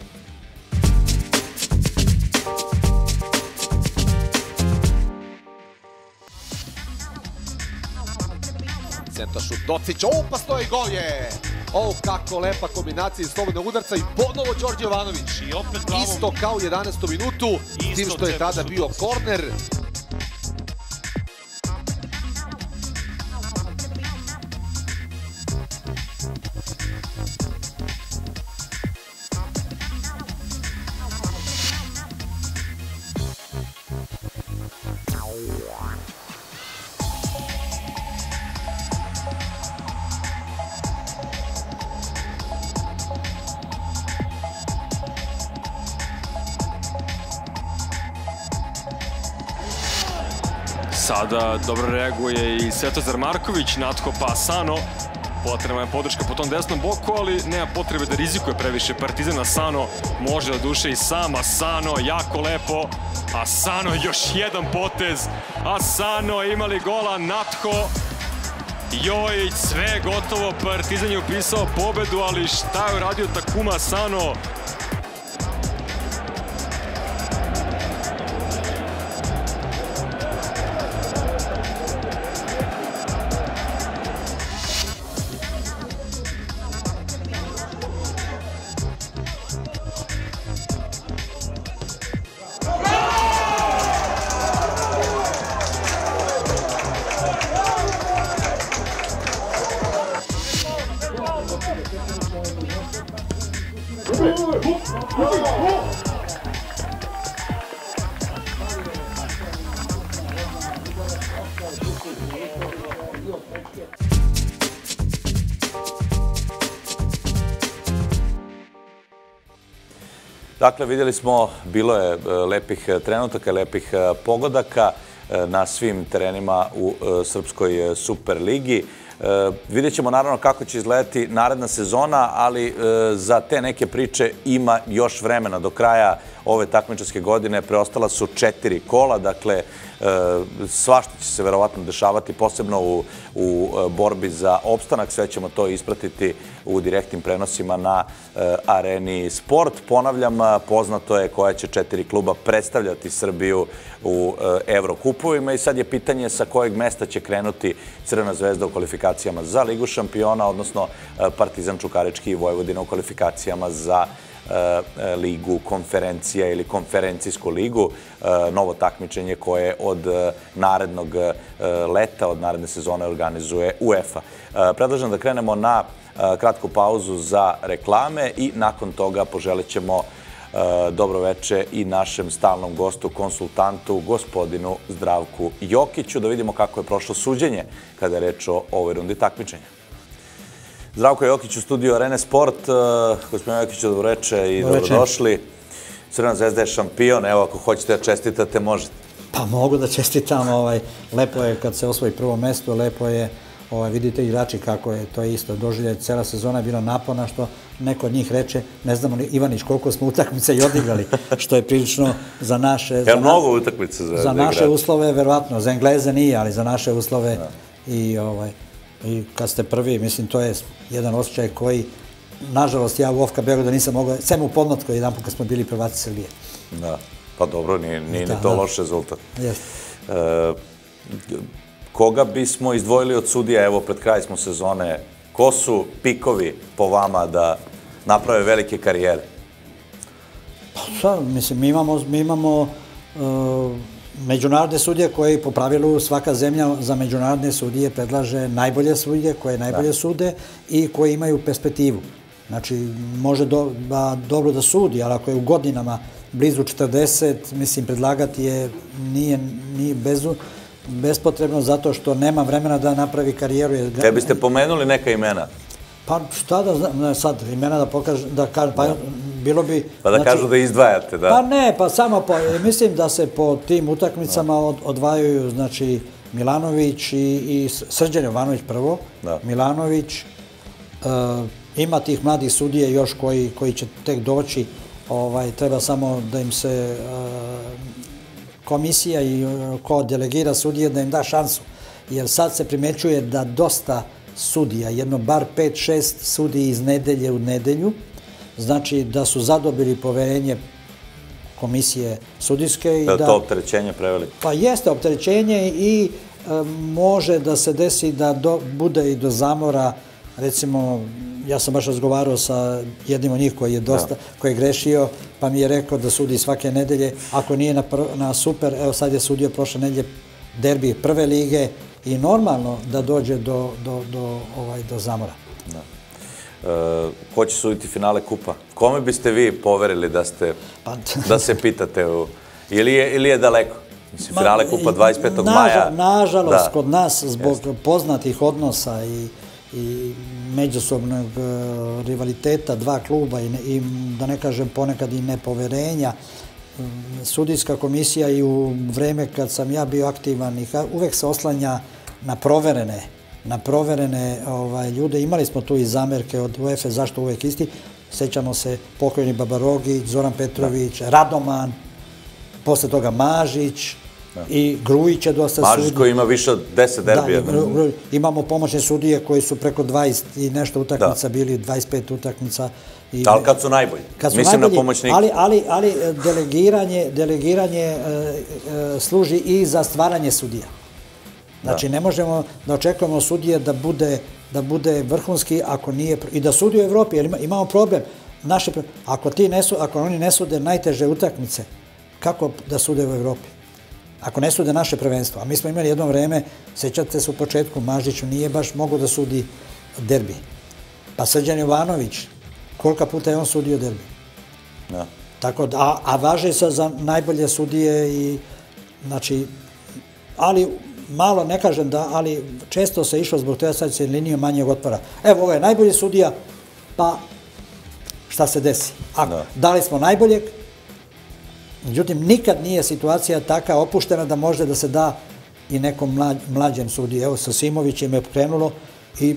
Centar šut Docića, opasno je i gol je! O, kako lepa kombinacija iz slobodnog udarca i ponovo Đorđe Jovanović. Isto kao u jedanaestom minutu, tim što je tada bio korner. Sada dobro reaguje i Svetozar Marković, Natho pa Asano. Potrebna je podrška po tom desnom boku, ali nema potrebe da rizikuje previše Partizan. Asano može da duše i sam. Asano, jako lepo. Asano, još jedan potez. Asano, imali gola, Natho. Joj, sve gotovo, Partizan je upisao pobedu, ali šta je uradio Takuma Asano? Dakle, vidjeli smo, bilo je lepih trenutaka, lepih pogodaka na svim terenima u Srpskoj Super Ligi. Vidjet ćemo naravno kako će izgledati naredna sezona, ali za te neke priče ima još vremena. Do kraja ove takmičarske godine preostala su četiri kola, dakle svašta će se verovatno dešavati, posebno u, u borbi za opstanak. Sve ćemo to ispratiti u direktnim prenosima na Areni Sport. Ponavljam, poznato je koja će četiri kluba predstavljati Srbiju u Evrokupovima i sad je pitanje sa kojeg mesta će krenuti Crvena zvezda u kvalifikacijama za Ligu šampiona, odnosno Partizan, Čukarički i Vojvodina u kvalifikacijama za ligu konferencija ili konferencijsku ligu, novo takmičenje koje od narednog leta, od naredne sezone organizuje UEFA. Predlažem da krenemo na kratku pauzu za reklame i nakon toga poželit ćemo dobro veče i našem stalnom gostu, konsultantu, gospodinu Zdravku Jokiću, da vidimo kako je prošlo suđenje kada je reč o ovoj rundi takmičenja. Zdravko Jokić u studiju Arene Sport. Gospodin Jokić, dobroveče i dobrodošli. Crvena zvezda je šampion, evo ako hoćete da čestitate, možete. Pa mogu da čestitam, lepo je kad se osvoji prvo mesto, lepo je, vidite igrači kako je, to je isto doživljaj, cela sezona je bila naporna, što neko od njih reče, ne znamo li Ivanić koliko smo utakmice i odigrali, što je prilično za naše... Je mnogo utakmice za Za naše uslove, verovatno, za Engleze nije, ali za naše uslove i i kad ste prvi, mislim, to je jedan osjećaj koji, nažalost, ja u Ofka Beograda nisam mogao, sem u podmlatku jedan put kad smo bili prvaci Srbije. Da, pa dobro, nije ni to loš rezultat. Jeste. Koga bismo izdvojili od sudija, evo pred kraj smo sezone, ko su pikovi po vama da naprave velike karijere? Pa sad, mislim, mi imamo međunarodne sudije koje po pravilu svaka zemlja za međunarodne sudije predlaže najbolje sudije koje najbolje sude i koje imaju perspektivu. Znači, može dobro da sudi, ali ako je u godinama blizu četrdeset, mislim, predlagati je nije bespotrebno zato što nema vremena da napravi karijeru. Kad biste pomenuli neka imena? Pa šta da znam, sad imena da pokažem, da kažem, pa bilo bi... Pa da kažu da izdvajate, da. Pa ne, pa samo, mislim da se po tim utakmicama odvajaju, znači, Milanović i Srđan Jovanović prvo, Milanović, ima tih mladih sudije još koji će tek doći, treba samo da im se komisija i ko delegira sudije da im da šansu, jer sad se primećuje da dosta sudija, jedno bar pet šest sudiji iz nedelje u nedelju, znači da su zadobili poverenje komisije sudijske. Da je to opterećenje preveliko? Pa jeste opterećenje i može da se desi da bude i do zamora, recimo, ja sam baš razgovarao sa jednim od njih koji je dosta, koji je grešio, pa mi je rekao da sudi svake nedelje, ako nije na super, evo sad je sudio prošle nedelje derbi prve lige, i normalno da dođe do zamora. Ko će suditi finale kupa? Kome biste vi poverili da se pitate? Ili je daleko? Mislim, finale kupa dvadeset petog maja. Nažalost, kod nas, zbog poznatih odnosa i međusobnog rivaliteta dva kluba i, da ne kažem, ponekad i nepoverenja, sudijska komisija i u vreme kad sam ja bio aktivan uvek se oslanja na proverene na proverene ljude. Imali smo tu i zamerke od U E F A zašto uvek isti. Sećamo se pokojni Babarogić, Zoran Petrović, Radoman, posle toga Mažić i Grujić je dosta sudi. Mažić koji ima više od deset derbija. Imamo pomoćne sudije koji su preko dvadeset i nešto utakmica bili, dvadeset pet utakmica. Ali kad su najbolji? Mislim na pomoćnike. Ali delegiranje služi i za stvaranje sudija. Znači, ne možemo da očekujemo sudije da bude vrhunski ako nije... I da sudi u Evropi, jer imamo problem. Ako oni ne sude najteže utakmice, kako da sude u Evropi? Ako ne sude naše prvenstvo. A mi smo imali jedno vreme, sećate se u početku, Mažiću nije baš mogao da sudi derbi. Pa Srđan Jovanović, kolika puta je on sudio derbi. A važe se za najbolje sudije i, znači, ali malo, ne kažem da, ali često se išlo zbog toga sad se linijom manjeg otpora. Evo, ovo je najbolji sudija, pa šta se desi? Dali smo najboljeg, međutim, nikad nije situacija taka opuštena da može da se da i nekom mlađem sudiji. Evo, sa Simovićem je pokrenulo i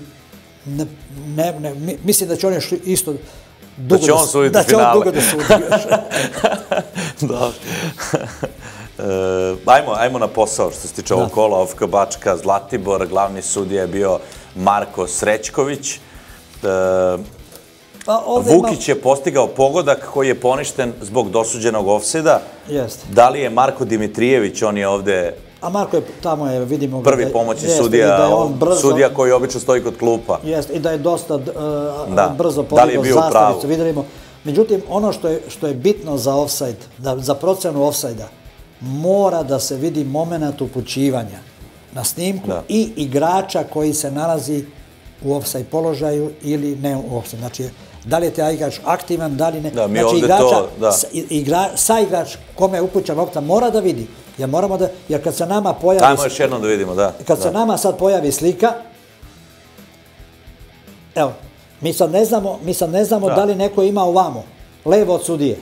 mislim da će on još isto dugo da će on suditi finale. Dobro. Ajmo na posao što se tiče ovog kola. Ofka Bačka, Zlatibor, glavni sudija je bio Marko Srećković. Vukić je postigao pogodak koji je poništen zbog dosuđenog ofsajda. Da li je Marko Dimitrijević, on je ovde... A Marko je tamo, vidimo... Prvi pomoćni sudija, sudija koji obično stoji kod klupa. Jeste, i da je dosta brzo podigao zastavicu, vidimo. Međutim, ono što je bitno za ofsajd, za procenu ofsajda, mora da se vidi moment upućivanja na snimku i igrača koji se nalazi u ofsajd položaju ili ne u ofsajd. Znači, da li je taj igrač aktivan, da li ne. Znači, igrača, sa igrač kome je upućen lopta mora da vidi. Jer kad se nama pojavi... Ajmo još jednom da vidimo, da. Kad se nama sad pojavi slika, evo, Mi sad ne znamo, mi sad ne znamo da li neko ima ovamo, levo od sudije.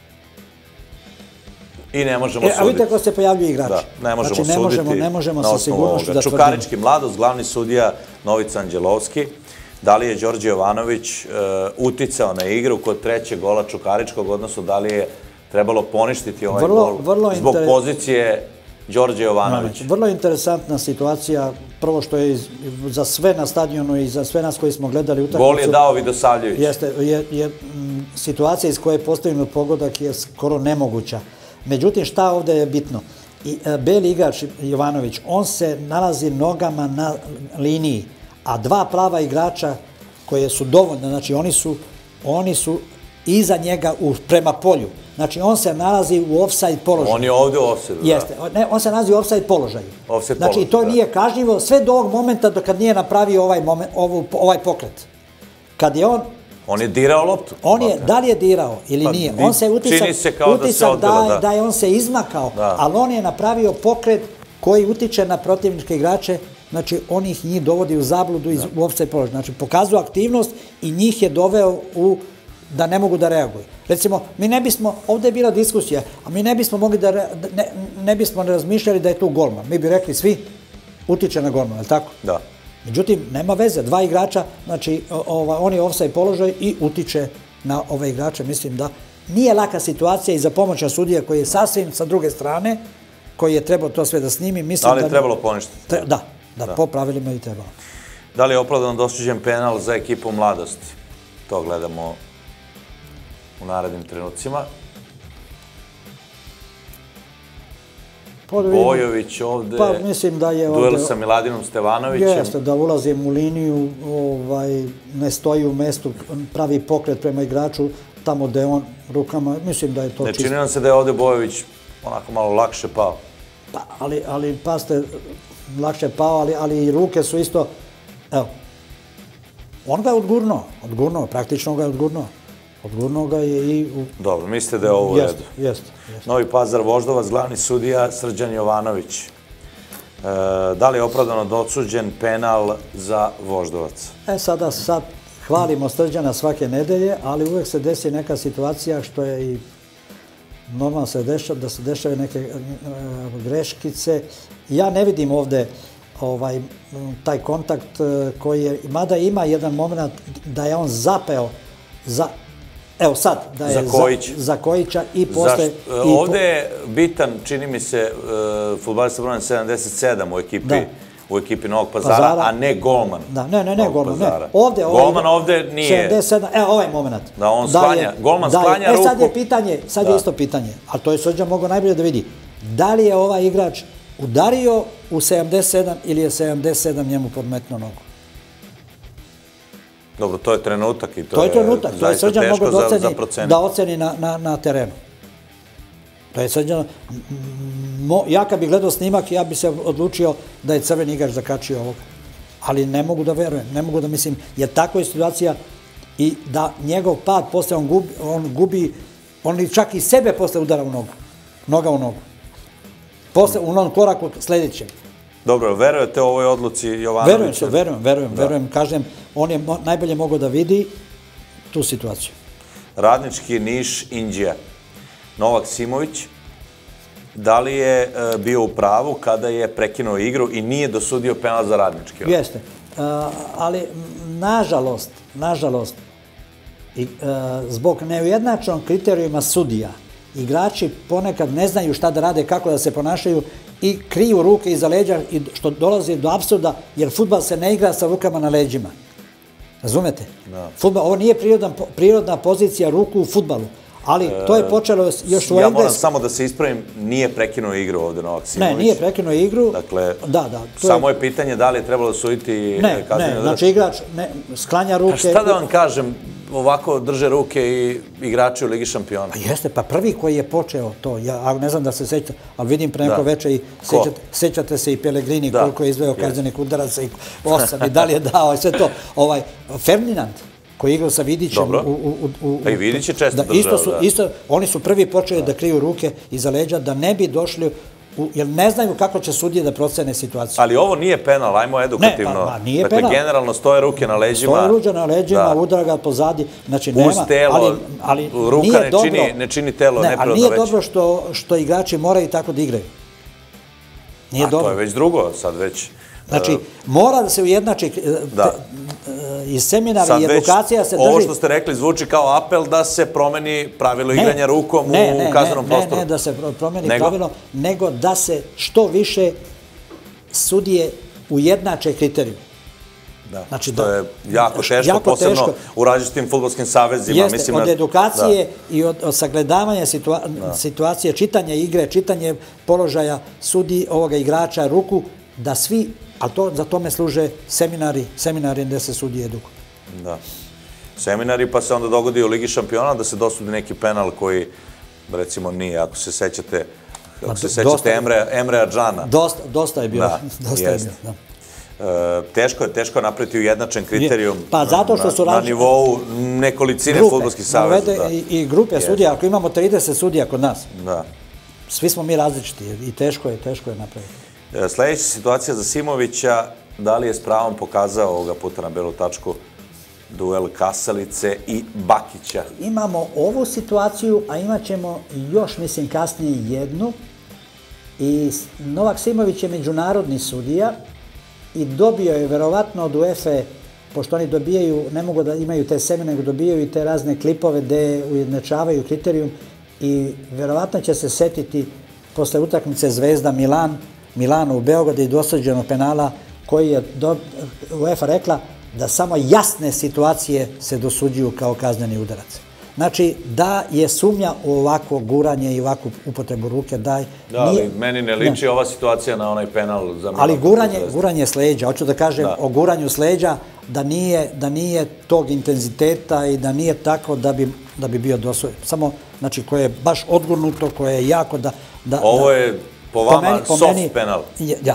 I ne možemo suditi. A vidite ko se pojavljuje igrači. Da, ne možemo znači, suditi. Ne možemo na sa osnovu sigurnošću ovoga. da tvrdimo. Čukarički Mladost, glavni sudija Novica Anđelovski. Da li je Đorđe Jovanović uticao na igru kod trećeg gola Čukaričkog, odnosno da li je trebalo poništiti ovaj gol zbog pozicije Đorđe Jovanovića? Vrlo interesantna situacija. Prvo što je za sve na stadionu i za sve nas koji smo gledali utakmicu. Gol je dao Vidosavljević. Jeste, je situacija iz koje je postavljen pogodak je skoro nemoguća. Međutim, šta ovdje je bitno? Beli igrač Jovanović, on se nalazi nogama na liniji, a dva prava igrača koje su dovoljne, znači oni su, oni su iza njega prema polju. Znači on se nalazi u offside položaju. On je ovdje u offside, da. Jeste, ne, on se nalazi u offside položaju. Offside znači položaj, to da. nije kažnjivo sve do ovog momenta do kad nije napravio ovaj, moment, ovu, ovaj pokret. Kad je on On je dirao loptu. On je, da li je dirao ili pa, nije? On se utisak, čini se kao utisak da se odbilo, da, da. da je on se izmakao, da. ali on je napravio pokret koji utiče na protivničke igrače, znači on ih njih dovodi u zabludu iz, u offside položaj. Znači pokazuje aktivnost i njih je doveo u da ne mogu da reaguju. Recimo, mi ne bismo, ovdje je bila diskusija, a mi ne bismo mogli da, ne, ne bismo razmišljali da je tu golman. Mi bi rekli svi, utiče na golman, je li tako? Da. Međutim, nema veze, dva igrača, znači ova, on je offside položaj i utiče na ove igrače. Mislim da nije laka situacija i za pomoćna sudija koji je sasvim sa druge strane, koji je trebao to sve da snimi. Mislim da li je da, trebalo poništiti? Tre, da, da, da, po pravilima je trebalo. Da li je opravdano dosuđen penal za ekipu Mladosti? To gledamo u narednim trenucima. Bojović ovde, pa, mislim da je duel ovde, sa Miladinom Stevanovićem. Jeste, da ulazim u liniju, ovaj, ne stoji u mestu, pravi pokret prema igraču, tamo gde on rukama, mislim da je to ne, čisto. Ne čini nam se da je ovde Bojović onako malo lakše pao. Pa, ali, ali paste, lakše pao, ali, ali i ruke su isto, evo, on ga je odgurnuo, odgurnuo, praktično ga je odgurnuo. Odgurnuo ga je i... U... Dobro, mislite da je ovo u redu? Jeste, jeste. Novi Pazar Voždovac, glavni sudija Srđan Jovanović. E, da li je opravdano dosuđen penal za Voždovac? E sada, sad hvalimo Srđana svake nedelje, ali uvek se desi neka situacija što je i normalno se dešava, da se dešave neke e, greškice. Ja ne vidim ovde ovaj, taj kontakt koji je, mada ima jedan moment da je on zapeo za... Evo sad, da je za, Kojić. za, za Kojića i posle... I ovde je bitan, čini mi se, uh, fudbalista brojem sedamdeset sedam u ekipi, da. u ekipi Novog Pazara, Pazara, a ne golman. Da, ne, ne, ne, golman, ne. Ovde, ovaj, golman ovde nije... sedamdeset sedam, evo ovaj moment. Da, on sklanja, da golman da sklanja je, ruku. E sad je pitanje, sad da. je isto pitanje, ali to je Srđan mogao najbolje da vidi. Da li je ovaj igrač udario u sedamdeset sedam ili je sedamdeset sedam njemu podmetno nogu? Dobro, to je trenutak i to, to je trenutak. To je Srđan mogao da oceni, da oceni na, na, na terenu. To je Srđan... Mo, ja kad bih gledao snimak, ja bih se odlučio da je crveni igrač zakačio ovog. Ali ne mogu da verujem, ne mogu da mislim, jer takva je situacija i da njegov pad posle on gubi, on gubi, on čak i sebe posle udara u nogu. Noga u nogu. Posle, u onom koraku sljedećem. Dobro, verujete ovoj odluci Jovanovića? Verujem se, verujem, verujem, verujem. Kažem, on je najbolje mogao da vidi tu situaciju. Radnički Niš Inđija. Novak Simović, da li je bio u pravu kada je prekinuo igru i nije dosudio penal za Radnički? Jeste, ali nažalost, nažalost, zbog neujednačenog kriterijuma sudija, igrači ponekad ne znaju šta da rade, kako da se ponašaju i kriju ruke iza leđa, što dolazi do apsurda, jer fudbal se ne igra sa rukama na leđima. Razumete? Fudbal, ovo nije prirodna, prirodna pozicija ruku u fudbalu, ali to je počelo još u Englesku. Ja moram samo da se ispravim, nije prekinuo igru ovde Novak Simović. Ne, nije prekinuo igru. Dakle, da, da, samo je pitanje da li je trebalo suditi ne, kazneni ne, znači igrač ne, sklanja ruke. A šta da vam kažem, ovako drže ruke i igrači u Ligi šampiona. Pa jeste, pa prvi koji je počeo to, ja ne znam da se sećate, ali vidim pre neko veče i sećate se i Pellegrini koliko je izveo kaznenih udaraca i osam i da li je dao i sve to. Ovaj, Ferdinand, koji je igrao sa Vidićem. Pa i Vidić je često držao. Isto, oni su prvi počeli da kriju ruke iza leđa, da ne bi došli jer ne znaju kako će sudije da procene situaciju. Ali ovo nije penal, ajmo edukativno. Ne, pa nije dakle, penal. Generalno stoje ruke na leđima. Stoje ruke na leđima, udara ga pozadi, znači nema. Uz telo, ali ruka ne čini, ne čini telo neprirodno veće. Ali nije dobro što, što igrači moraju tako da igraju. Nije A dobro. to je već drugo, sad već... Znači, mora da se ujednači i seminari i edukacija se drži... Ovo što ste rekli zvuči kao apel da se promeni pravilo igranja rukom u kaznenom prostoru. Ne, ne, da se promeni pravilo, nego da se što više sudije ujednače kriteriju. Da, to je jako teško, posebno u različitim fudbalskim savezima. Jeste, od edukacije i od sagledavanja situacije, čitanja igre, čitanje položaja sudiji ovoga igrača, ruku, da svi, ali za tome služe seminari, seminari gde se sudije edukuju. Da. Seminari, pa se onda dogodi u Ligi šampiona da se dosudi neki penal koji, recimo, nije, ako se sećate, ako se sećate Emre Adžana. Dosta je bilo. Dosta je bilo, da. Teško je, teško je napraviti ujednačen kriterijum na nivou nekolicine fudbalskih saveza. I grupe sudija, ako imamo trideset sudija kod nas, svi smo mi različiti i teško je, teško je napraviti. Sljedeća situacija za Simovića, da li je s pravom pokazao ovoga puta na belu tačku duel Kasalice i Bakića? Imamo ovu situaciju, a imat ćemo još, mislim, kasnije jednu. I Novak Simović je međunarodni sudija i dobio je, verovatno, od UEFA, pošto oni dobijaju, ne mogu da imaju te seminare, nego dobijaju i te razne klipove gde ujednačavaju kriterijum i verovatno će se setiti posle utakmice Zvezda Milan, Milano u Beogradu i dosuđenog penala koji je UEFA rekla da samo jasne situacije se dosuđuju kao kazneni udarac. Znači, da je sumnja u ovakvo guranje i ovakvu upotrebu ruke, da... Da, ali meni ne liči ova situacija na onaj penal za Milano. Ali guranje s leđa, hoću da kažem o guranju s leđa, da nije tog intenziteta i da nije tako da bi bio dosuđen. Samo, znači, koje je baš odgurnuto, koje je jako da... Ovo je po vama soft penal. Ja.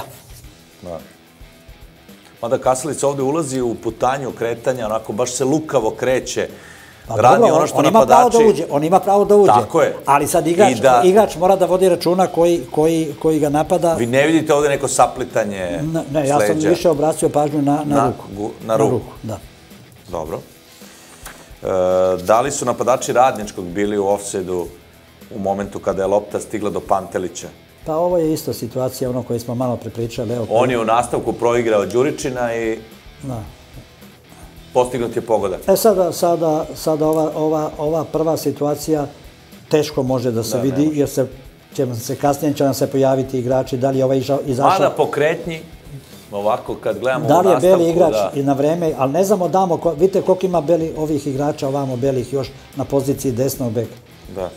Mada Kasalica ovde ulazi u putanju kretanja, onako baš se lukavo kreće. Radi ono što napadači... On ima pravo da uđe. Tako je. Ali sad igrač mora da vodi računa koji ga napada. Vi ne vidite ovde neko saplitanje sleđa? Ne, ja sam više obracio pažnju na ruku. Na ruku? Da. Dobro. Da li su napadači Radničkog bili u ofsajdu u momentu kada je lopta stigla do Pantelića? Pa ovo je isto situacija, ono koje smo malo prepričali. On je u nastavku proigrao Đuričina i postignut je pogodak. E sada ova prva situacija teško može da se vidi, jer se kasnije će nam se pojaviti igrači, da li je ovaj izašao... Mada po kretnji, ovako kad gledamo u nastavku... Da li je beli igrač i na vreme, ali ne znamo damo, vidite koliko ima ovih igrača ovamo belih još na poziciji desnog beka. Da.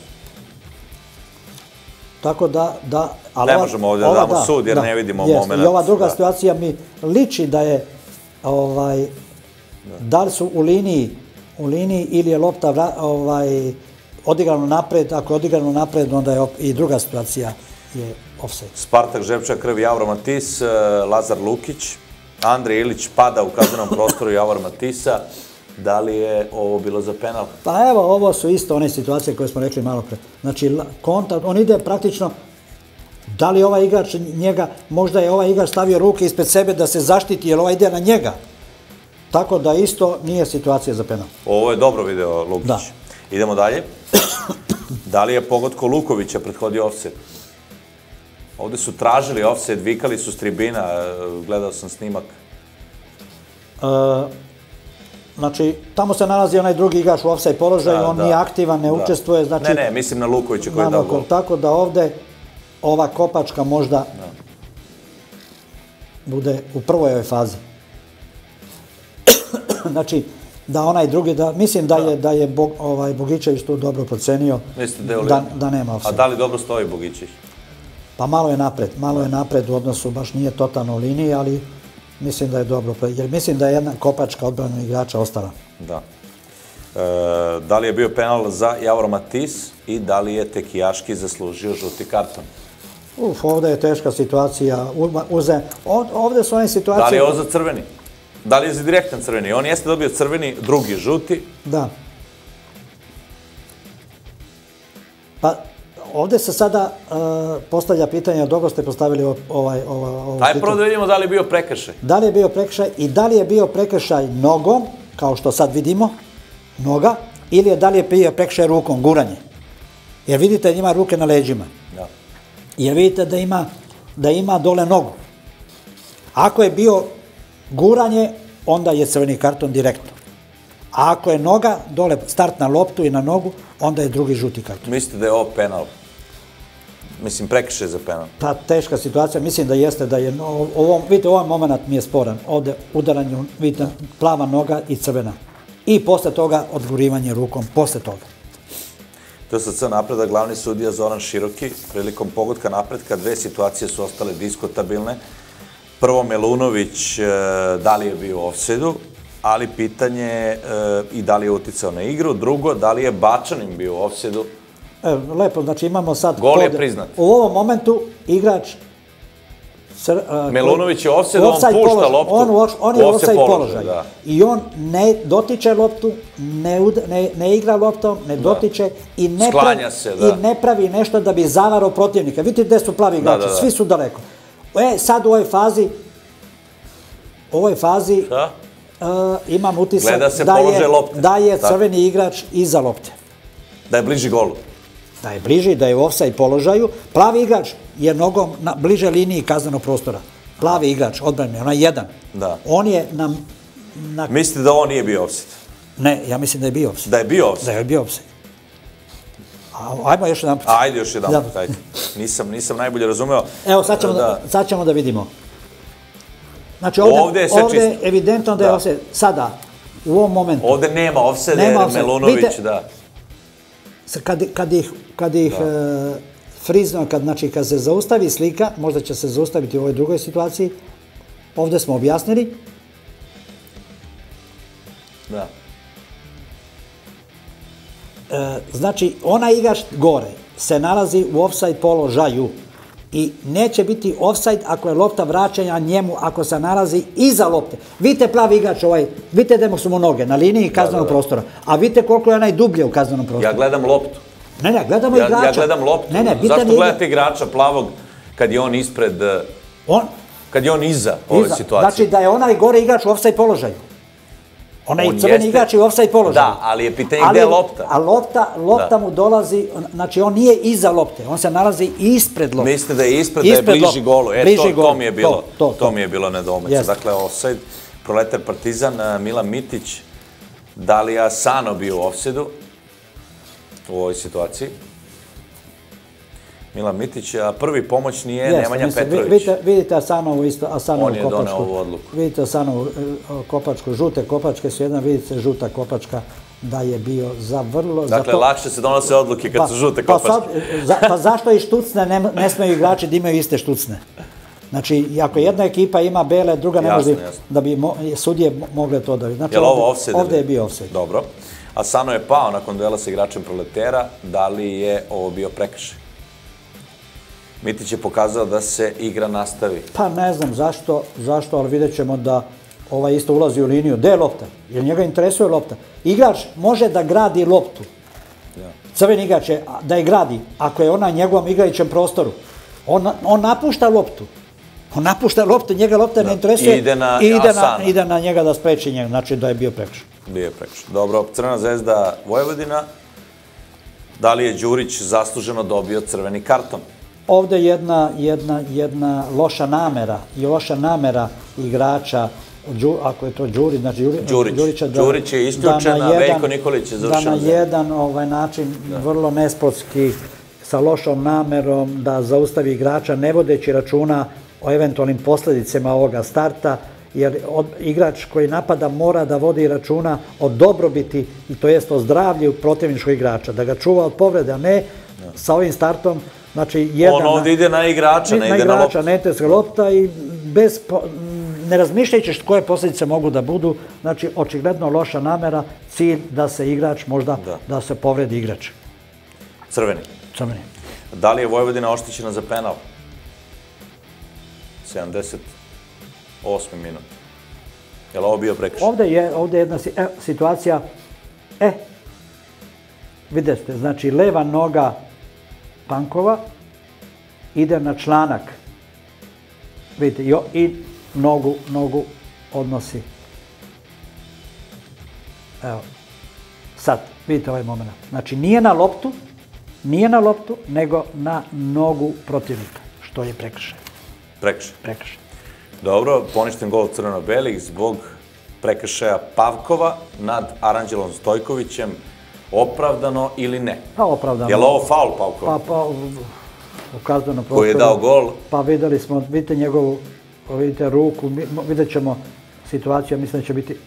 Tako da... Ne možemo ovdje da damo sud jer ne vidimo moment. I ova druga situacija mi liči da je da li su u liniji u liniji ili je lopta odigrano napred. Ako je odigrano napred, onda je i druga situacija je ofsajd. Spartak Žepča krv Javor Matis, Lazar Lukić, Andrej Ilić pada u kaznenom prostoru Javor Matisa. Da li je ovo bilo za penal? Pa evo, ovo su isto one situacije koje smo rekli malo pre. Znači, kontakt, on ide praktično, da li ovaj igrač njega, možda je ovaj igrač stavio ruke ispred sebe da se zaštiti, jer ovaj ide na njega. Tako da isto nije situacija za penal. Ovo je dobro video Lukić. Idemo dalje. Da li je pogodko Lukovića prethodio ofsajd? Ovde su tražili ofsajd, vikali su s tribina, gledao sam snimak. Znači, tamo se nalazi onaj drugi igrač u ofsajd položaju, on nije aktivan, ne učestvuje. Ne, ne, mislim na Lukovića koji je dao gol. Tako da ovde ova kopačka možda bude u prvoj ovoj fazi. Znači, da onaj drugi, mislim da je Bogićević tu dobro procenio da nema ofsajd. A da li dobro stoji Bogićević? Pa malo je napred, malo je napred u odnosu, baš nije totalno u liniji, ali mislim da je dobro, jer mislim da je jedna kopačka odbrana igrača ostala. Da. Da li je bio penal za Javor Matis i da li je Tekijaški zaslužio žuti karton? Uf, ovde je teška situacija. Ovde su one situacije... Da li je ovo za crveni? Da li je za direktan crveni? On jeste dobio crveni, drugi žuti. Da. Pa ovde se sada postavlja pitanje, dobro ste postavili ovaj... Ajde prvo da vidimo da li je bio prekršaj. Da li je bio prekršaj i da li je bio prekršaj nogom, kao što sad vidimo, noga, ili je da li je bio prekršaj rukom, guranje. Jer vidite da ima ruke na leđima. Jer vidite da ima, da ima dole nogu. Ako je bio guranje, onda je crveni karton direktno. A ako je noga, dole start na loptu i na nogu, onda je drugi žuti karton. Mislite da je ovo penal? Mislim, prekršaj za penal. Ta teška situacija, mislim da jeste da je, vidite, ovaj moment mi je sporan. Ovde udaranje, vidite, plava noga i crvena. I posle toga odgurivanje rukom, posle toga. T S C napreda, glavni sudija Zoran Široki, prilikom pogotka napretka, dve situacije su ostale diskutabilne. Prvo, Melunović, da li je bio u ofsajdu, ali pitanje i da li je uticao na igru. Drugo, da li je Bačanin bio u ofsajdu. Lepo, znači imamo sad... Gol je priznat. U ovom momentu igrač... Melunović je u ofsajdu, on pušta loptu. On je u ofsajd položaju. I on ne dotiče loptu, ne igra loptom, ne dotiče i ne pravi nešto da bi zavarao protivnika. Vidite gde su plavi igrači, svi su daleko. E, sad u ovoj fazi, u ovoj fazi imam utisak da je crveni igrač iza lopte. Da je bliži golu. Da je bliži, da je u ofsajd položaju. Plavi igrač je nogom na bliže liniji kaznenog prostora. Plavi igrač, odbrane, onaj jedan. Da. On je na... Mislite da on nije bio ofsajd? Ne, ja mislim da je bio ofsajd. Da je bio ofsajd? Da je bio ofsajd. Ajmo još jedan put. Ajde još jedan put, ajde. Nisam najbolje razumeo. Evo, sad ćemo da vidimo. Znači, ovde je evidentno da je ofsajd. Sada, u ovom momentu... Ovde nema ofsajda jer Melunović, da... Kad ih frizno, kad se zaustavi slika, možda će se zaustaviti u ovoj drugoj situaciji, ovde smo objasnili. Da. Znači, onaj igrač gore se nalazi u ofsajd položaju i neće biti ofsajd ako je lopta vraćanja njemu, ako se nalazi iza lopte. Vidite plavi igrač ovaj, vidite da su mu noge na liniji kaznenog prostora, a vidite koliko je onaj dublje u kaznenom prostoru. Ja gledam loptu. Ne, ne, gledamo igrača. Ja gledam loptu. Zašto gledate igrača plavog kad je on ispred, kad je on iza ove situacije? Znači da je onaj gore igrač u ofsajd položaju. Onaj crveni igrač je u ofsajd položaju. Da, ali je pitanje gde je lopta. A lopta mu dolazi, znači on nije iza lopte, on se nalazi ispred lopte. Mislite da je ispred, da je bliži golu. E, to mi je bilo, to mi je bilo nedoumica. Dakle, ofsajd, Proletar Partizan, Milan Mitić, da li je Asano bio u ofsajdu u ovoj situaciji? Milan Mitić, a prvi pomoćni je Nemanja Petrović. Vidite Asanovu isto, Asanovu Kopačku. On je doneo ovu odluku. Vidite Asanovu Kopačku, žute Kopačke su jedna, vidite žuta Kopačka da je bio za vrlo... Dakle, lakše se donose odluke kad su žute Kopačke. Pa zašto i štucne ne smeju igrači da imaju iste štucne? Znači, ako jedna ekipa ima bele, druga ne može da bi sudije mogle to da... Je li ovo ofsajd? Ovde je bio ofsajd. Dobro. Asano je pao nakon duela sa igračem Proletera. Da li je ovo bio prekršaj? Mitić je pokazao da se igra nastavi. Pa ne znam zašto, zašto, ali vidjet ćemo da ovaj isto ulazi u liniju. Gde je lopta? Jer njega interesuje lopta. Igrač može da gradi loptu. Crveni igrač je da je gradi, ako je ona na njegovom igrajućem prostoru. On napušta loptu. On napušta loptu, njega lopta ne interesuje i ide na njega da spreči njega. Znači da je bio prekršaj. Bio je prekršaj. Dobro, Crvena zvezda Vojvodina. Da li je Đurić zasluženo dobio crveni karton? Ovde jedna, jedna, jedna loša namera i loša namera igrača, ako je to Đurić, znači Đurića, Đurić je isključen, a Veljko Nikolić je završen. Da na jedan način vrlo nesportski, sa lošom namerom da zaustavi igrača, ne vodeći računa o eventualnim posledicama ovoga starta, jer igrač koji napada mora da vodi računa o dobrobiti, i to jest o zdravlju protivničkog igrača, da ga čuva od povrede, a ne sa ovim startom. On ovdje ide na igrača, ne ide na loptu. Na igrača, neteska lopta i bez, ne razmišljajući koje posljedice mogu da budu, znači očigledno loša namera, cilj da se igrač možda, da se povredi igrač. Crveni. Crveni. Da li je Vojvodina oštećena za penal? sedamdeset osmi minut. Je li ovo bio prekršaj? Ovde je jedna situacija, e, vidite, znači leva noga Pankova, ide na članak, vidite, i nogu, nogu odnosi. Evo, sad, vidite ovaj moment. Znači, nije na loptu, nije na loptu, nego na nogu protivnika, što je prekršaj. Prekršaj. Prekršaj. Dobro, poništen gol crveno-belih zbog prekršaja Pavkova nad Aranđelom Stojkovićem. Opravdano ili ne? Pa opravdano. Je li ovo faul Pavkova? Pa, pa, u kaznenom prostoru. Koji je dao gol? Pa videli smo, vidite njegovu, vidite ruku, vidjet ćemo situaciju, mislim da će biti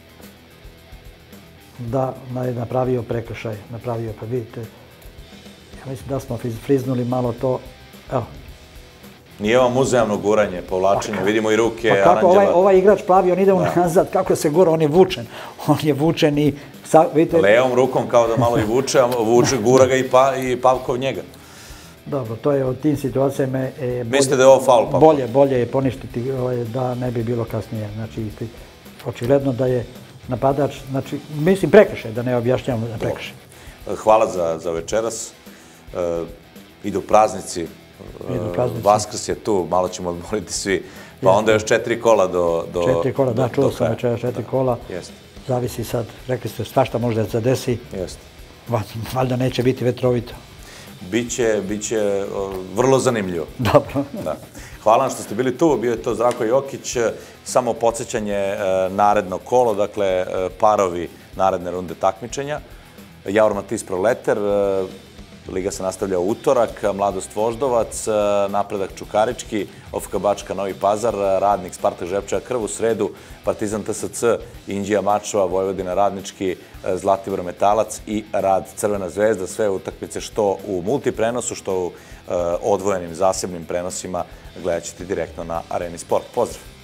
da je napravio prekršaj, napravio, pa vidite, ja mislim da smo friznuli malo to, evo. Nije vam uzajamno guranje, povlačenje, vidimo i ruke Aranđela. Pa kako ovaj igrač plavi, on ide unazad, kako se gura, on je vučen, on je vučen i, vidite... Levom rukom kao da malo i vuče, a vuče, gura ga i Pavkov njega. Dobro, to je od tim situacijama... Mislite da je ovo faul Pavkov? Bolje, bolje je poništiti da ne bi bilo kasnije, znači, očigledno da je napadač, znači, mislim prekršaj, da ne objašnjamo da prekršaj. Hvala za večeras. Idu praznici, Vaskrs je tu, malo ćemo odmoriti svi, pa onda još četiri kola do... Četiri kola, da, čuo sam večeras četiri kola. Zavisi sad, rekli ste, svašta može da se desi. Valjda neće biti vetrovito. Biće, biće vrlo zanimljivo. Dobro. Hvala vam što ste bili tu, bio je to Zdravko Jokić, samo podsjećanje naredno kolo, dakle parovi naredne runde takmičenja. Javor Matis Proleter, Liga se nastavlja u utorak, Mladost Voždovac, Napredak Čukarički, O F K Bačka Novi Pazar, Radnik Spartak Žepčeva Krv u sredu, Partizan T S C, Inđija Mačva, Vojvodina Radnički, Zlatibor Metalac i Rad Crvena zvezda. Sve utakmice što u multiprenosu, što u odvojenim zasebnim prenosima gledat ćete direktno na Areni Sport. Pozdrav!